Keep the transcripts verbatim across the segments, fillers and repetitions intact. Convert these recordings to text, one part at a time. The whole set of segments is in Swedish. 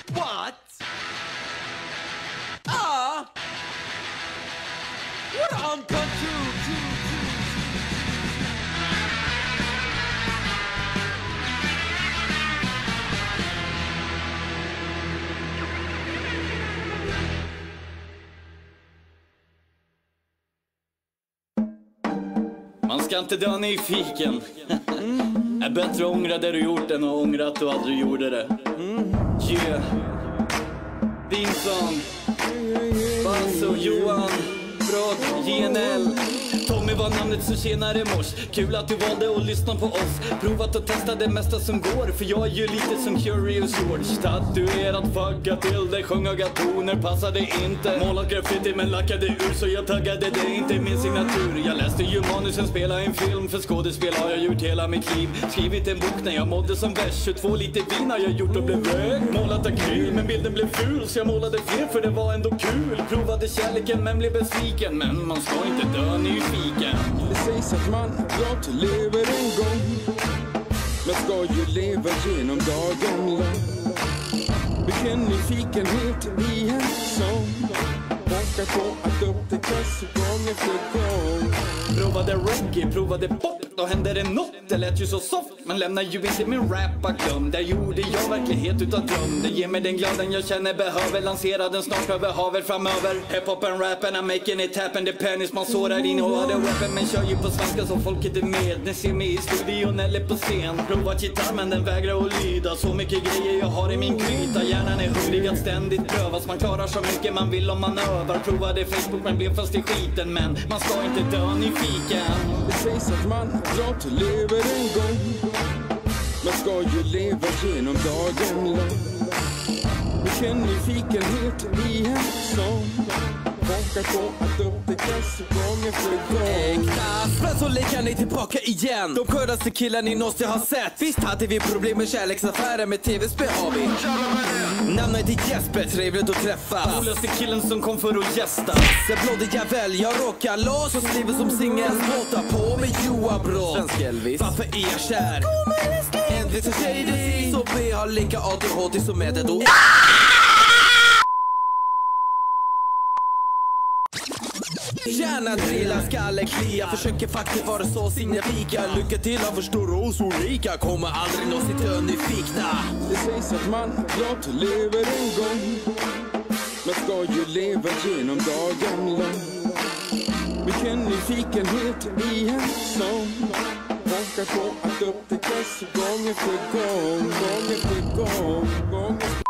What? Ah! What on control? Man ska inte dö nyfiken. mm. Är bättre att ångra det du gjort än att ångra att du aldrig gjorde det. mm. Yeah. Vinsson, Basso, Johan, Brott, J N L. Tommy var namnet så tjenare mors. Kul att du valde att lyssna på oss. Provat att testa det mesta som går. För jag är ju lite som Curious George. Tatuerat, fucka till det. Sjunga toner, passade inte. Målat graffiti men lackade ur. Så jag taggade det, inte min signatur. Jag läste ju manusen, spela en film. För skådespel har jag gjort hela mitt liv. Skrivit en bok när jag mådde som bäst. tjugotvå liter vin har jag gjort och blev väg. Målat akryl men bilden blev ful. Så jag målade fler för det var ändå kul. Provade kärleken men blev besviken. Men man ska inte dö nyfiken. Det sägs att man blott lever en gång. Man ska ju leva genom dagen lång. Vilken nyfikenhet i en sång. Bockar på att upptäckas gång efter gång. Provade reggae, provade pop. Då hände det något, det lät ju så soft. Men lämnar ju inte min rappa glöm. Där gjorde jag verklighet utav dröm. Det ger mig den glädjen jag känner behöver. Lansera den snart över havet framöver. Hip-hopen, rappen, I'm making it happen. Det pennis man sårar in och hade rappen. Men kör ju på svenska så folket är med. Ni ser mig i studion eller på scen. Provat gitarr men den vägrar att lyda. Så mycket grejer jag har i min kryta. Hjärnan är hungrig att ständigt prövas. Man klarar så mycket man vill om man övar. Provade Facebook men blev fast i skiten. Men man ska inte dö nyfiken. Det sägs att man blott lever en gång. Man ska ju leva genom dagen lång. Vilken nyfikenhet i en sång. Bockar på att upptäckas gång efter gång. Äkta Espresso lägger ni tillbaka igen. De sköraste killen ni någonsin har sett. Visst hade vi problem med kärleksaffärer med tv-spel har vi. Namnet är Jesper, trevligt att träffas. Coolaste killen som kom för att gästa. Se blådig jävel, jag rockar loss och skriver som singel. Låta på med Joa Brott. Svensk Elvis. Varför är jag kär? En liten tjej så vi har lika A D H D som är det då. Gärna drilla, skalle, klia. Försöker faktiskt vara så signifika. Lycka till att förstå och så rika. Kommer aldrig nå sitt nyfikna. Det sägs att man blott lever en gång. Man ska ju leva genom dagen lång. Vilken nyfikenhet i en sång. Bockar på att upptäckas gång efter gång. Gång efter gång, gång efter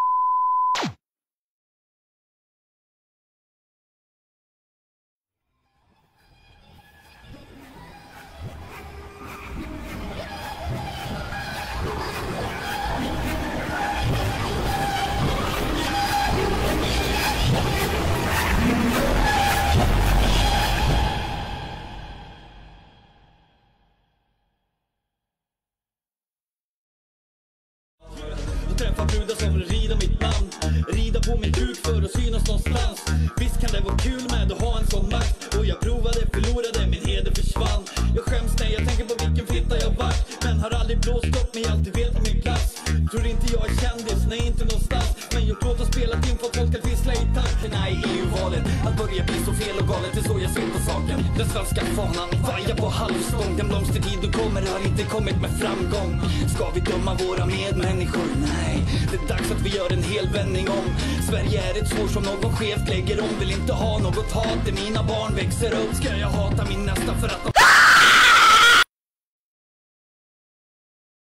träffa brudar som vill rida mitt namn. Rida på min kuk för att synas någonstans. Visst kan det vara kul med att ha en sån makt. Och jag provade, förlorade, min heder försvann. Jag skäms när jag tänker på vilken fitta jag vart. Men har aldrig blåst upp mig, alltid vet min plats. Tror inte jag är kändis, nej inte någonstans. Men jag låt och spela in för att folk ska vissla i takterna i E U-valet. Att börja bli så fel och galet, det är så jag ser på saken. Den svenska fanan vajar på halvstång. Den blomstertid du kommer har inte kommit med framgång. Ska vi döma våra medmänniskor? Nej, det är dags att vi gör en hel vändning om. Sverige är ett svår som någon skevt lägger om. Vill inte ha något hat, mina barn växer upp. Ska jag hata min nästa för att de...